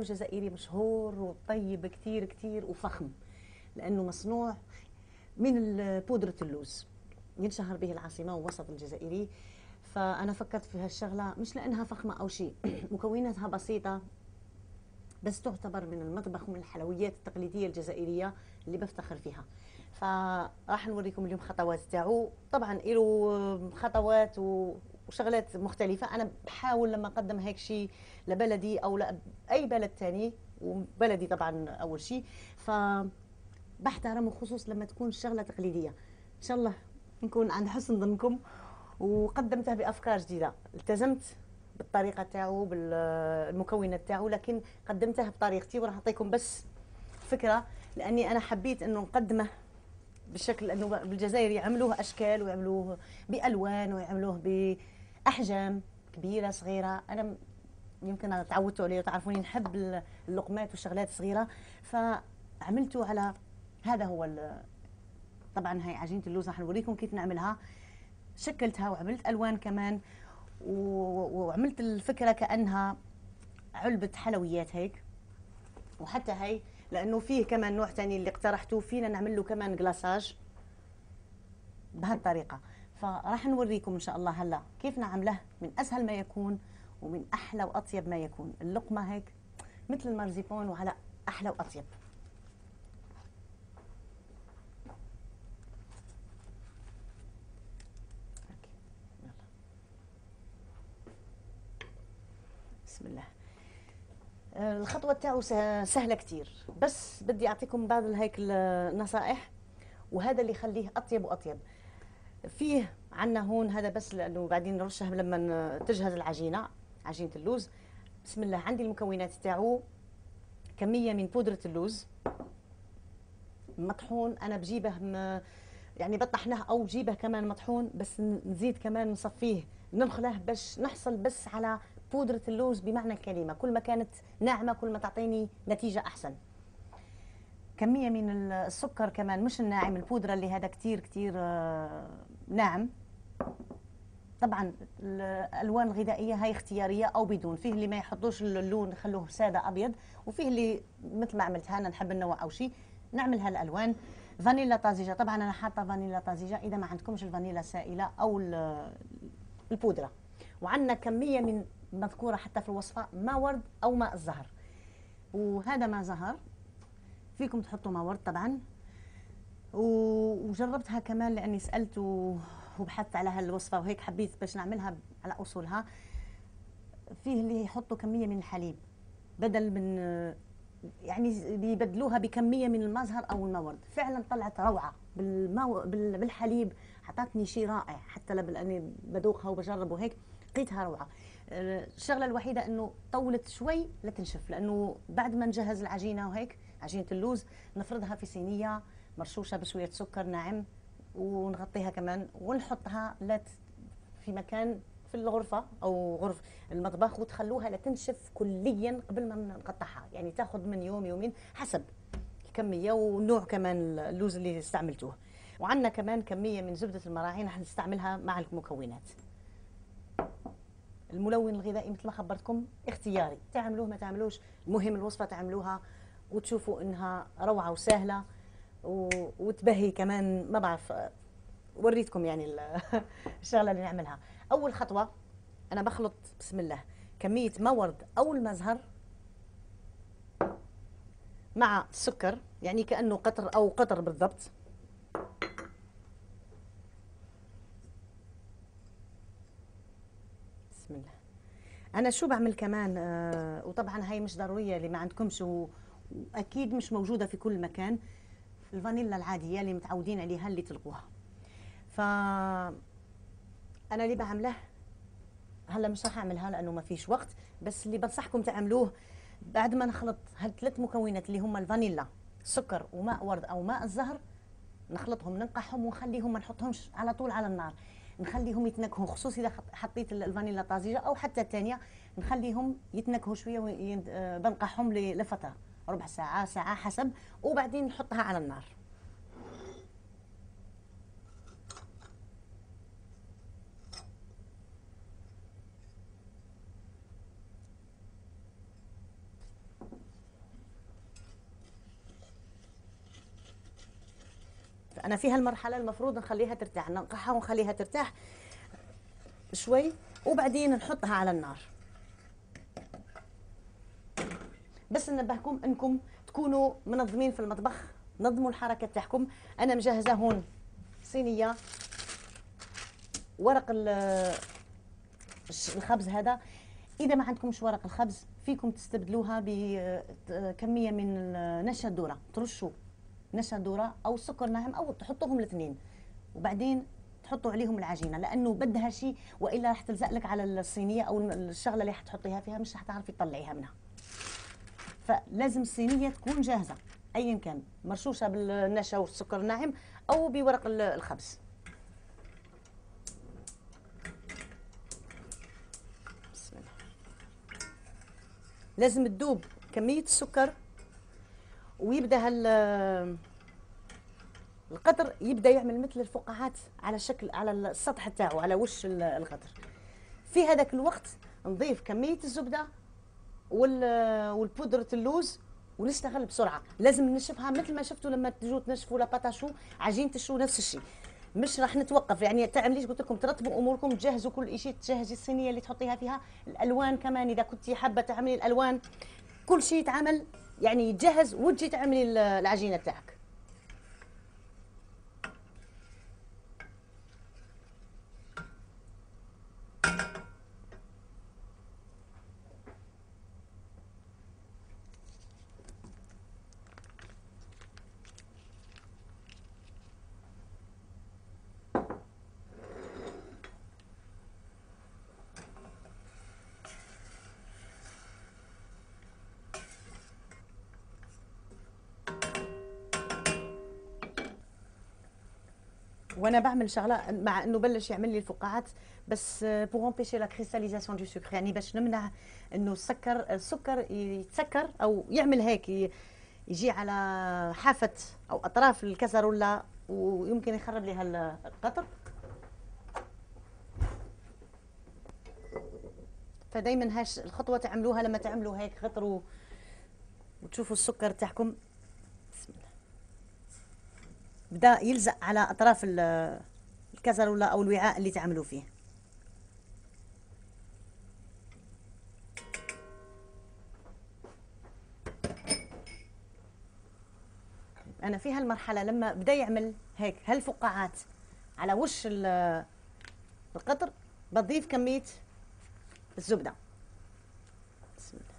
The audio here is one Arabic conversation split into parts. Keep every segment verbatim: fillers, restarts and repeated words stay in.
جزائري مشهور وطيب كتير كتير وفخم، لأنه مصنوع من بودرة اللوز، ينشهر به العاصمة والوسط الجزائري. فأنا فكرت في هالشغلة مش لأنها فخمة أو شيء، مكوناتها بسيطة بس تعتبر من المطبخ ومن الحلويات التقليدية الجزائرية اللي بفتخر فيها. فراح نوريكم اليوم خطوات تاعو. طبعا له خطوات وشغلات مختلفة. أنا بحاول لما أقدم هيك شيء لبلدي أو لأي بلد تاني، وبلدي طبعا أول شيء، فبحترم خصوص لما تكون الشغلة تقليدية. إن شاء الله نكون عند حسن ظنكم، وقدمتها بأفكار جديدة. التزمت بالطريقه تاعو بالمكونات تاعو، لكن قدمتها بطريقتي، وراح نعطيكم بس فكره، لاني انا حبيت انه نقدمه بالشكل انه بالجزائر يعملوه اشكال ويعملوه بالوان ويعملوه باحجام كبيره صغيره. انا يمكن تعودتوا عليه وتعرفوني نحب اللقمات والشغلات الصغيره، فعملته على هذا هو. طبعا هاي عجينه اللوز راح نوريكم كيف نعملها. شكلتها وعملت الوان كمان، وعملت الفكره كانها علبه حلويات هيك. وحتى هي لانه فيه كمان نوع ثاني اللي اقترحته، فينا نعمل له كمان جلاساج بهالطريقه. فراح نوريكم ان شاء الله هلا كيف نعمله من اسهل ما يكون ومن احلى واطيب ما يكون. اللقمه هيك مثل المرزيبون وعلى احلى واطيب. بسم الله. الخطوه تاعو سهله كتير، بس بدي اعطيكم بعض هيك النصائح، وهذا اللي يخليه اطيب واطيب. فيه عندنا هون هذا بس لانه بعدين نرشه لما تجهز العجينه، عجينه اللوز. بسم الله. عندي المكونات تاعو كميه من بودره اللوز مطحون. انا بجيبه يعني بطحناه او بجيبه كمان مطحون، بس نزيد كمان نصفيه ننخله باش نحصل بس على بودره اللوز بمعنى الكلمه. كل ما كانت ناعمه كل ما تعطيني نتيجه احسن. كميه من السكر كمان، مش الناعم، البودره اللي هذا كتير كتير ناعم. طبعا الالوان الغذائيه هاي اختياريه او بدون، فيه اللي ما يحطوش اللون يخلوه ساده ابيض، وفيه اللي مثل ما عملتها انا نحب النوع او شيء نعمل هالالوان. فانيلا طازجه، طبعا انا حاطه فانيلا طازجه، اذا ما عندكمش الفانيلا سائله او البودره. وعندنا كميه من مذكوره حتى في الوصفه ماء ورد او ماء الزهر، وهذا ماء زهر فيكم تحطوا ماء ورد طبعا. وجربتها كمان لاني سالت وبحثت على هالوصفه وهيك حبيت باش نعملها على اصولها. فيه اللي يحطوا كميه من الحليب بدل من، يعني بيبدلوها بكميه من المزهر او المورد. فعلا طلعت روعه بالمو... بالحليب، اعطتني شيء رائع حتى لاني بدوقها وبجرب وهيك لقيتها روعه. الشغله الوحيده انه طولت شوي لتنشف، لانه بعد ما نجهز العجينه وهيك عجينه اللوز نفرضها في صينيه مرشوشه بشويه سكر ناعم، ونغطيها كمان ونحطها لت في مكان في الغرفه او غرف المطبخ، وتخلوها لتنشف كليا قبل ما نقطعها. يعني تاخذ من يوم يومين حسب الكميه ونوع كمان اللوز اللي استعملتوه. وعندنا كمان كميه من زبده المراعي رح نستعملها مع المكونات. الملون الغذائي مثل ما خبرتكم اختياري، تعملوه ما تعملوش، المهم الوصفه تعملوها وتشوفوا انها روعه وسهله وتبهي كمان. ما بعرف، وريتكم يعني الشغله اللي نعملها. اول خطوه انا بخلط بسم الله كميه مورد او المزهر مع السكر، يعني كانه قطر او قطر بالضبط. بسم الله. انا شو بعمل كمان، آه وطبعا هاي مش ضروريه اللي ما عندكمش، واكيد مش موجوده في كل مكان، الفانيلا العاديه اللي متعودين عليها اللي تلقوها. ف انا اللي بعمله هلا مش راح اعملها لانه ما فيش وقت، بس اللي بنصحكم تعملوه بعد ما نخلط هالثلاث مكونات اللي هم الفانيلا سكر وماء ورد او ماء الزهر، نخلطهم ننقعهم ونخليهم ما نحطهمش على طول على النار، نخليهم يتنكهوا، خصوصا اذا حطيت الفانيلا طازجه او حتى الثانيه نخليهم يتنكهوا شويه وبنقعهم لفتره ربع ساعه ساعه حسب، وبعدين نحطها على النار. انا في هالمرحله المفروض نخليها ترتاح، ننقعها ونخليها ترتاح شوي وبعدين نحطها على النار. بس ننبهكم انكم تكونوا منظمين في المطبخ، نظموا الحركه تاعكم. انا مجهزه هون صينيه ورق الخبز هذا. اذا ما عندكمش ورق الخبز فيكم تستبدلوها بكميه من نشا الذره، ترشوا نشا الذره او سكر ناعم او تحطوهم الاثنين وبعدين تحطوا عليهم العجينه، لانه بدها شيء والا راح تلزق لك على الصينيه او الشغله اللي حتحطيها فيها مش راح تعرفي تطلعيها منها. فلازم الصينيه تكون جاهزه ايا كان، مرشوشه بالنشا والسكر الناعم او بورق الخبز. بسم الله. لازم تذوب كميه السكر ويبدا هال القطر يبدا يعمل مثل الفقاعات على شكل على السطح تاعو على وش القطر. في هذاك الوقت نضيف كميه الزبده والبودرة اللوز ونشتغل بسرعه. لازم ننشفها مثل ما شفتوا لما تجوا تنشفوا لا باتاشو عجينه الشو نفس الشيء، مش راح نتوقف. يعني تعمليش قلت لكم ترتبوا اموركم، تجهزوا كل شيء، تجهزي الصينيه اللي تحطيها فيها، الالوان كمان اذا كنتي حابه تعملي الالوان كل شيء يتعمل يعني يتجهز وتجي تعملي العجينه تاعك. وانا بعمل شغله مع انه بلش يعمل لي الفقاعات بس بور امبيشي لا كريستاليزاسيون دو سكر، يعني باش نمنع انه السكر السكر يتسكر او يعمل هيك يجي على حافه او اطراف الكسرولة ويمكن يخرب لها القطر. فدايما هاش الخطوه تعملوها لما تعملوا هيك قطر وتشوفوا السكر تاعكم. بسم الله. بدا يلزق على اطراف الكسرولة او الوعاء اللي تعملوا فيه. انا في هالمرحله لما بدا يعمل هيك هالفقاعات على وش القطر بضيف كميه الزبده. بسم الله.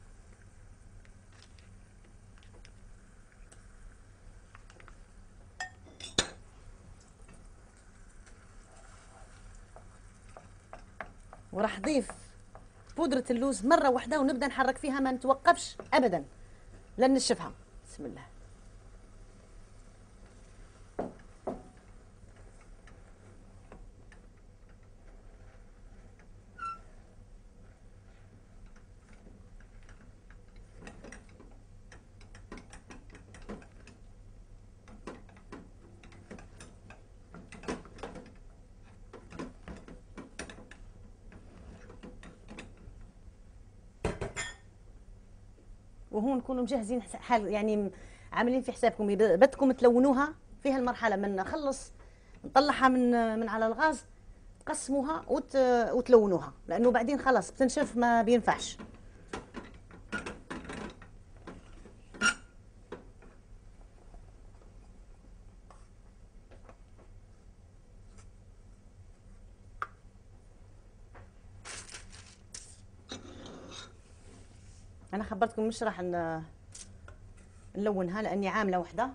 وراح اضيف بودره اللوز مره واحده ونبدا نحرك فيها ما نتوقفش ابدا لن نشفها. بسم الله. وهون نكونوا مجهزين حال يعني عاملين في حسابكم بدكم تلونوها في هالمرحله من نخلص نطلعها من من على الغاز تقسموها وت وتلونوها لانه بعدين خلاص بتنشف ما بينفعش. انا خبرتكم مش راح نلونها لاني عامله وحده.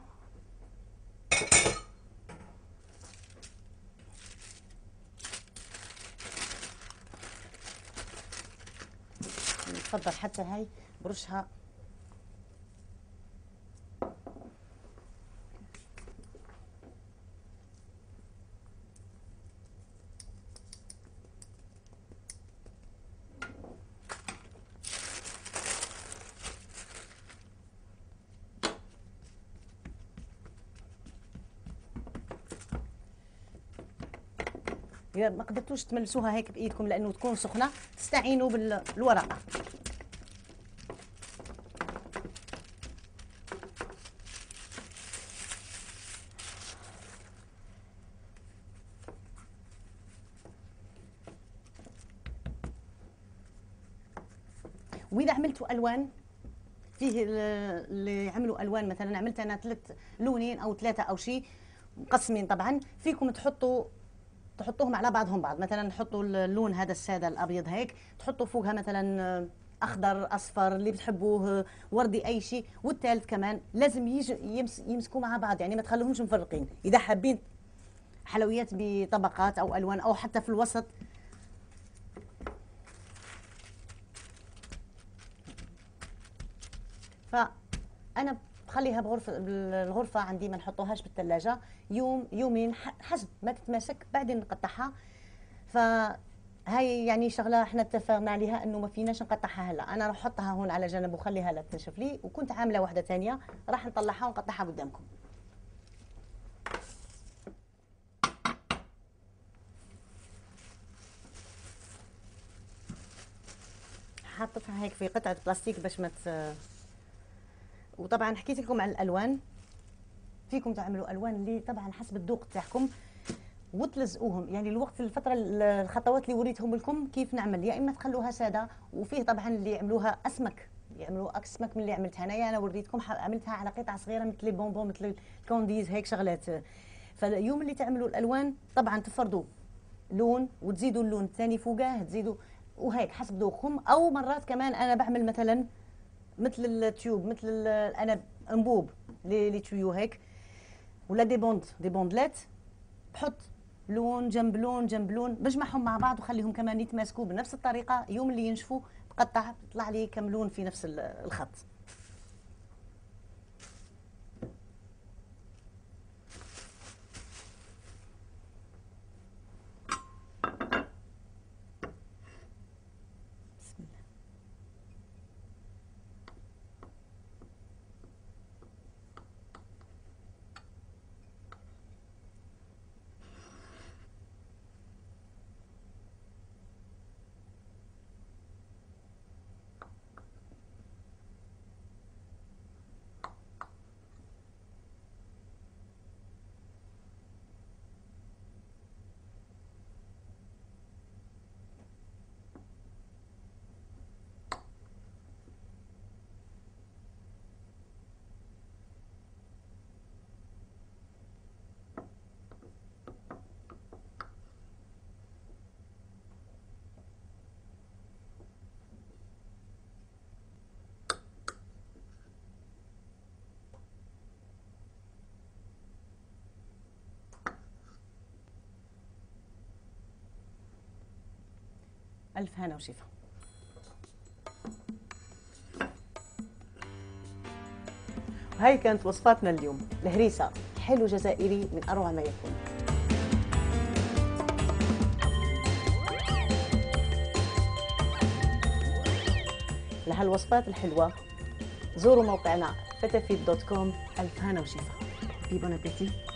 تفضل حتى هاي برشها. إذا ما قدرتوش تملسوها هيك بإيدكم لأنه تكون سخنة تستعينوا بالورقة. واذا عملتوا الوان فيه اللي يعملوا الوان، مثلا عملت انا ثلاث لونين او ثلاثه او شيء مقسمين، طبعا فيكم تحطوا تحطوهم على بعضهم بعض، مثلا نحطوا اللون هذا الساده الابيض هيك، تحطوا فوقها مثلا اخضر اصفر اللي بتحبوه، وردي، اي شيء. والثالث كمان لازم يجي يمس يمسكوا مع بعض، يعني ما تخلوهمش مفرقين. اذا حابين حلويات بطبقات او الوان او حتى في الوسط، فانا بخليها بغرفه الغرفه عندي، ما نحطوهاش بالثلاجه يوم يومين حسب ما تتماسك، بعدين نقطعها. فهاي يعني شغله احنا اتفقنا عليها انه ما فيناش نقطعها هلا، انا راح احطها هون على جنب وخليها لا تنشف لي. وكنت عامله واحده ثانيه راح نطلعها ونقطعها قدامكم. حطيتها هيك في قطعه بلاستيك باش ما ت... وطبعا حكيت لكم عن الالوان، فيكم تعملوا الوان اللي طبعا حسب الذوق تاعكم وتلزقوهم. يعني الوقت الفتره الخطوات اللي وريتهم لكم كيف نعمل، يا اما تخلوها ساده، وفيه طبعا اللي يعملوها اسمك، يعملوا اسمك من اللي عملتها انايا. انا وريتكم عملتها على قطع صغيره مثل لي بونبون، مثل الكونديز، هيك شغلات. فاليوم اللي تعملوا الالوان طبعا تفرضوا لون وتزيدوا اللون الثاني فوقه، تزيدوا وهيك حسب ذوقكم. او مرات كمان انا بعمل مثلا مثل التيوب، مثل انا انبوب لي تيو هيك، ولا دي بوند دي بوندلات، بحط لون جنب لون جنب لون، بجمعهم مع بعض وخليهم كمان يتماسكوا بنفس الطريقه. يوم اللي ينشفوا بقطع بيطلع لي كم لون في نفس الخط. بسم الله. ألف هنا وشفا. وهي كانت وصفاتنا اليوم. الهريسة حلو جزائري من أروع ما يكون. لهالوصفات الحلوة زوروا موقعنا فتافيت دوت كوم. ألف هنا وشفا. بون أبيتي.